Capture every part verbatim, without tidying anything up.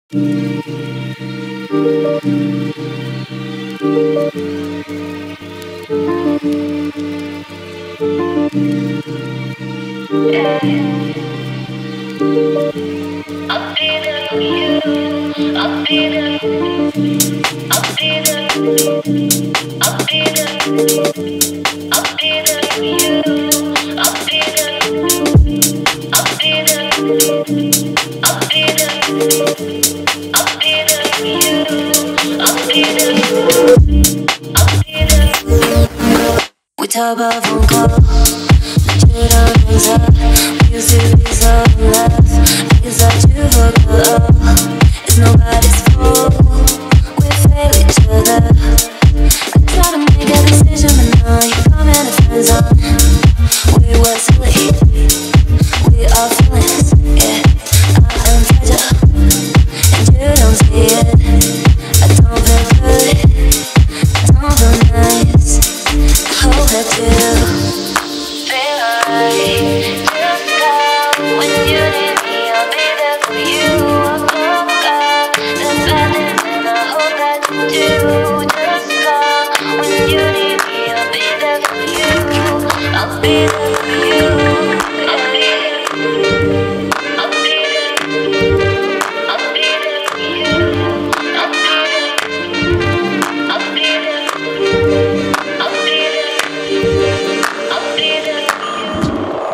We talk about phone call, but you don't answer. We used to be so in love. I guess that you forgot. It's nobody's fault. We fail each other. I try to make a decision, but now you come in the friend zone. We were silly. We are feelings, yeah. I am fragile, and you don't see it. I don't feel good. I don't feel nice. I hope that you feel alright. Just call when you need me, I'll be there for you. I forgot the bad things and I hope that you do. Just call when you need me, I'll be there for you. I'll be there for you. I'll be there for you. I'll be there for you. I'll be there for you. I'll be there for you. I'll be there for you. I'll be there for you. I'll be there for you.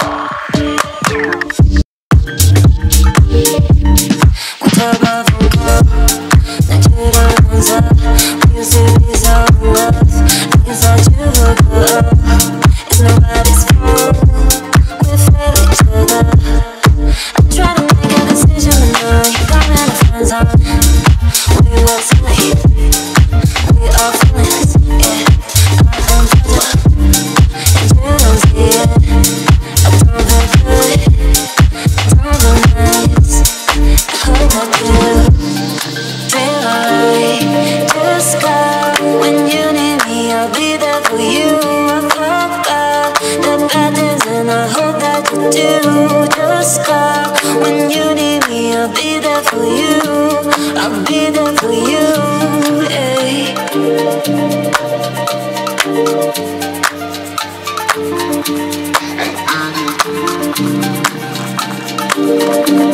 We talk about phone call, that you don't answer. We used to be so in love. I guess that you forgot. It's nobody's fault. We fail each other. I try to make a decision, but now you come in the friend zone. We were silly. We are feelings, yeah. I am fragile, and you don't see it. I don't feel good. I don't feel nice. I hope that you feel alright. Just call when you need me, I'll be there for you. I forgot the bad things and I hope that you do. Just call when you need me, I'll be there for you. I'll be there for you, yeah.